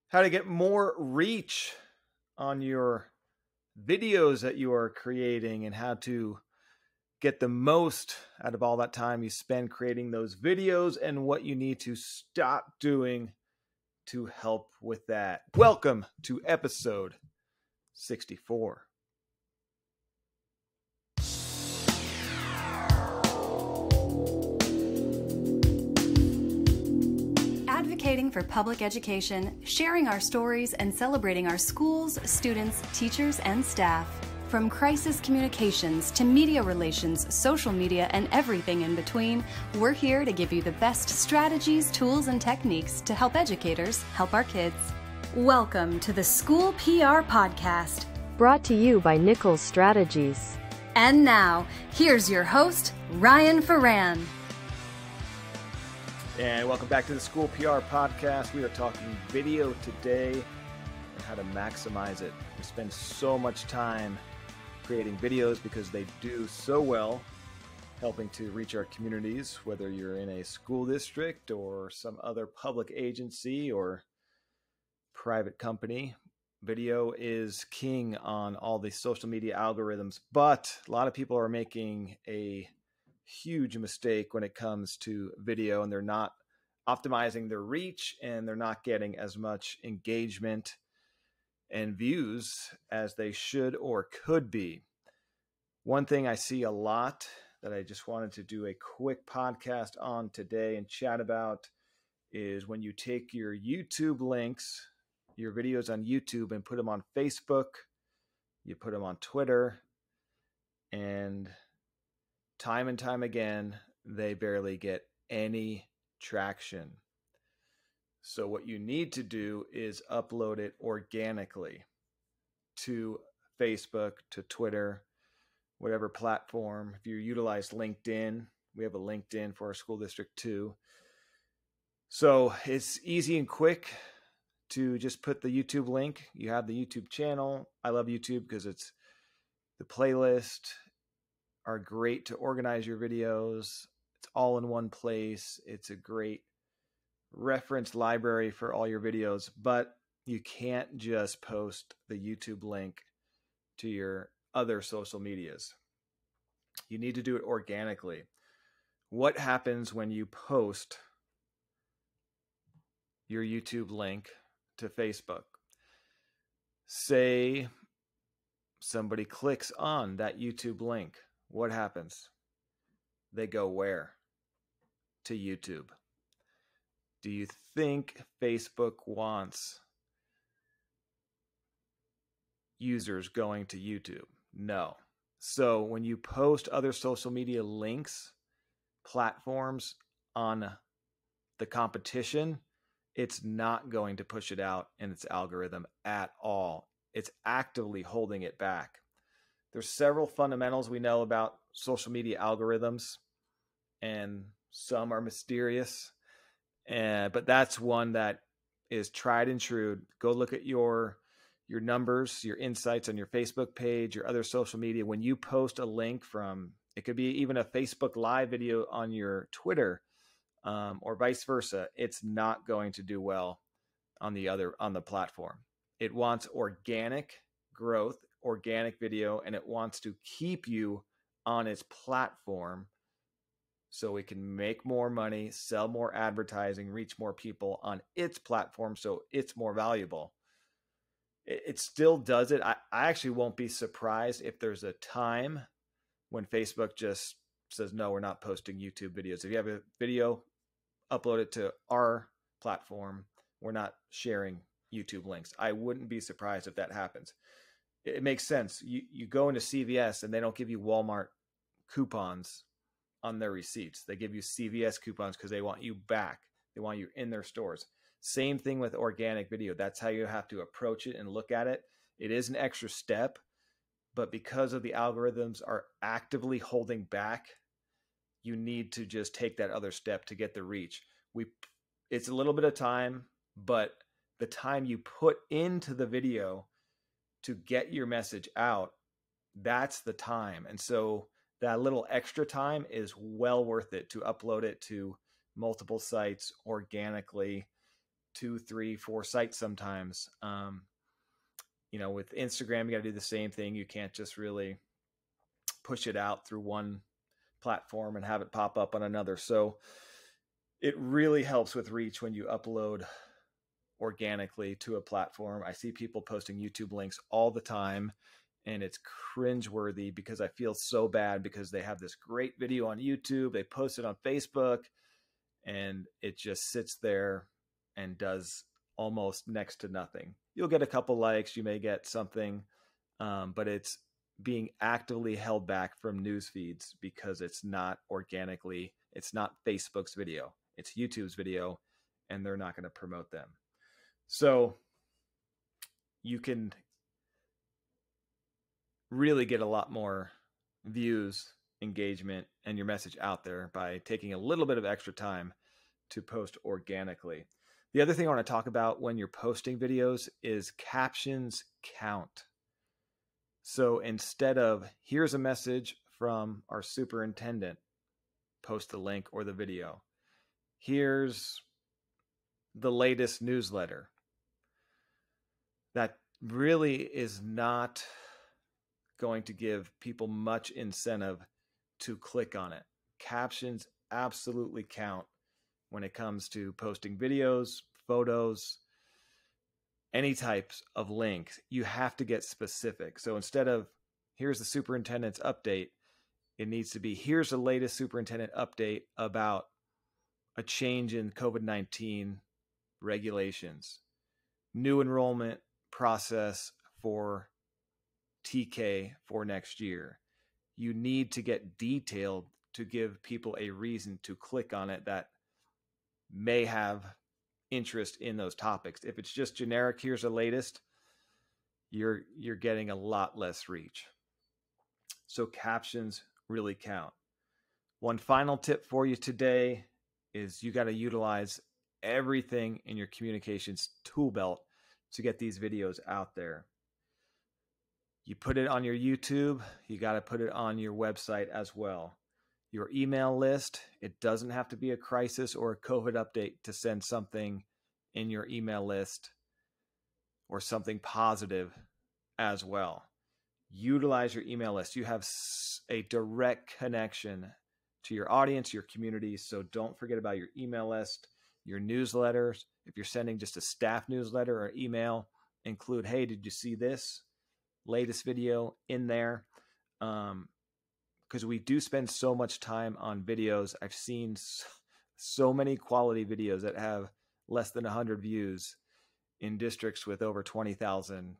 how to get more reach on your videos that you are creating and how to get the most out of all that time you spend creating those videos and what you need to stop doing to help with that. Welcome to episode 64. Advocating for public education, sharing our stories, and celebrating our schools, students, teachers, and staff. From crisis communications to media relations, social media, and everything in between, we're here to give you the best strategies, tools, and techniques to help educators help our kids. Welcome to the School PR Podcast, brought to you by Nichols Strategies. And now, here's your host, Ryan Ferran. And welcome back to the School PR Podcast. We are talking video today and how to maximize it. We spend so much time creating videos because they do so well, helping to reach our communities, whether you're in a school district or some other public agency or private company. Video is king on all the social media algorithms, but a lot of people are making a huge mistake when it comes to video, and they're not optimizing their reach and they're not getting as much engagement and views as they should or could be. One thing I see a lot that I just wanted to do a quick podcast on today and chat about is when you take your YouTube links, your videos on YouTube, and put them on Facebook, you put them on Twitter, and time again, they barely get any traction. So what you need to do is upload it organically to Facebook, to Twitter, whatever platform. If you utilize LinkedIn, we have a LinkedIn for our school district too. So it's easy and quick to just put the YouTube link. You have the YouTube channel. I love YouTube because it's the playlist are great to organize your videos. It's all in one place. It's a great reference library for all your videos, but you can't just post the YouTube link to your other social medias. You need to do it organically. What happens when you post your YouTube link to Facebook? Say somebody clicks on that YouTube link. What happens? They go where? To YouTube. Do you think Facebook wants users going to YouTube? No. So when you post other social media links, platforms on the competition, it's not going to push it out in its algorithm at all. It's actively holding it back. There's several fundamentals we know about social media algorithms, and some are mysterious. But that's one that is tried and true. Go look at your numbers, your insights on your Facebook page, your other social media. When you post a link from, it could be even a Facebook Live video on your Twitter, or vice versa, it's not going to do well on the platform. It wants organic growth, organic video, and it wants to keep you on its platform so it can make more money, sell more advertising, reach more people on its platform so it's more valuable. It still does it. I actually won't be surprised if there's a time when Facebook just says, no, we're not posting YouTube videos. If you have a video, upload it to our platform. We're not sharing YouTube links. I wouldn't be surprised if that happens. It makes sense. You go into CVS and they don't give you Walmart coupons on their receipts. They give you CVS coupons because they want you back. They want you in their stores. Same thing with organic video. That's how you have to approach it and look at it. It is an extra step, but because of the algorithms are actively holding back, you need to just take that other step to get the reach. It's a little bit of time, but the time you put into the video to get your message out, that's the time. And so that little extra time is well worth it to upload it to multiple sites organically 2, 3, 4 sites sometimes. With Instagram, you got to do the same thing. You can't just really push it out through one platform and have it pop up on another. So it really helps with reach when you upload organically to a platform. I see people posting YouTube links all the time, and it's cringeworthy because I feel so bad because they have this great video on YouTube, they post it on Facebook, and it just sits there and does almost next to nothing. You'll get a couple likes, you may get something, but it's being actively held back from news feeds because it's not organically, it's not Facebook's video, it's YouTube's video, and they're not going to promote them. So you can really get a lot more views, engagement, and your message out there by taking a little bit of extra time to post organically. The other thing I want to talk about when you're posting videos is captions count. So instead of, here's a message from our superintendent, post the link or the video. Here's the latest newsletter. That really is not going to give people much incentive to click on it. Captions absolutely count when it comes to posting videos, photos, any types of links. You have to get specific. So instead of, here's the superintendent's update, it needs to be, here's the latest superintendent update about a change in COVID-19 regulations, new enrollment process for TK for next year. You need to get detailed to give people a reason to click on it that may have interest in those topics. If it's just generic, here's the latest, you're getting a lot less reach. So captions really count. One final tip for you today is you got to utilize everything in your communications tool belt to get these videos out there. You put it on your YouTube, you got to put it on your website as well. Your email list, it doesn't have to be a crisis or a COVID update to send something in your email list or something positive as well. Utilize your email list. You have a direct connection to your audience, your community, so don't forget about your email list, your newsletters. If you're sending just a staff newsletter or email, include, hey, did you see this latest video in there? Because we do spend so much time on videos. I've seen so many quality videos that have less than 100 views in districts with over 20,000,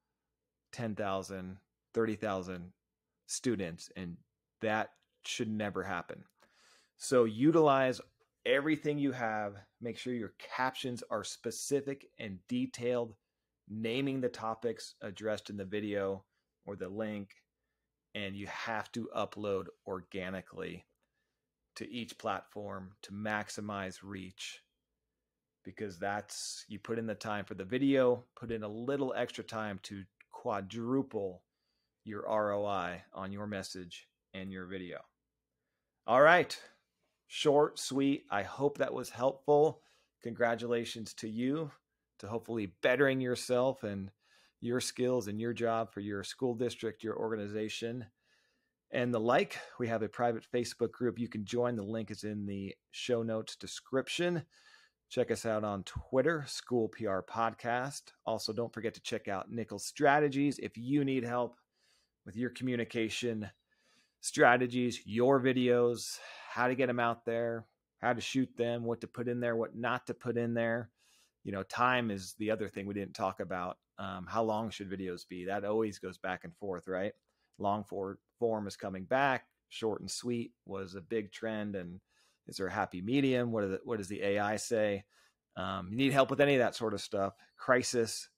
10,000, 30,000 students, and that should never happen. So utilize everything you have. Make sure your captions are specific and detailed, naming the topics addressed in the video or the link, and you have to upload organically to each platform to maximize reach, because that's, you put in the time for the video, put in a little extra time to quadruple your ROI on your message and your video. All right, short, sweet. I hope that was helpful. Congratulations to you to hopefully bettering yourself and your skills and your job for your school district, your organization, and the like. We have a private Facebook group you can join. The link is in the show notes description. Check us out on Twitter, School PR Podcast. Also, don't forget to check out Nichols Strategies if you need help with your communication strategies, your videos, how to get them out there, how to shoot them, what to put in there, what not to put in there. You know, time is the other thing we didn't talk about. How long should videos be? That always goes back and forth, right? Long form is coming back. Short and sweet was a big trend. And is there a happy medium? What does the AI say? You need help with any of that sort of stuff. Crisis,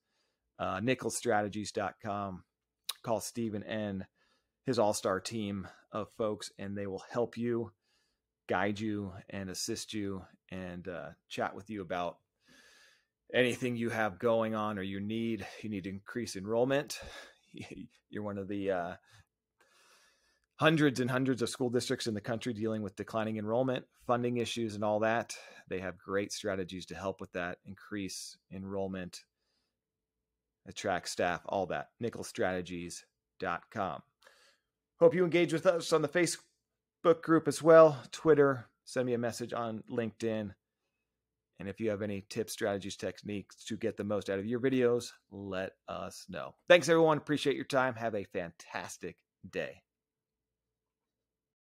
nicholsstrategies.com. Call Stephen and his all-star team of folks, and they will help you, guide you, and assist you, and chat with you about anything you have going on or you need to increase enrollment. You're one of the hundreds and hundreds of school districts in the country dealing with declining enrollment, funding issues, and all that. They have great strategies to help with that, increase enrollment, attract staff, all that. nicholstrategies.com. Hope you engage with us on the Facebook group as well, Twitter. Send me a message on LinkedIn. And if you have any tips, strategies, techniques to get the most out of your videos, let us know. Thanks, everyone. Appreciate your time. Have a fantastic day.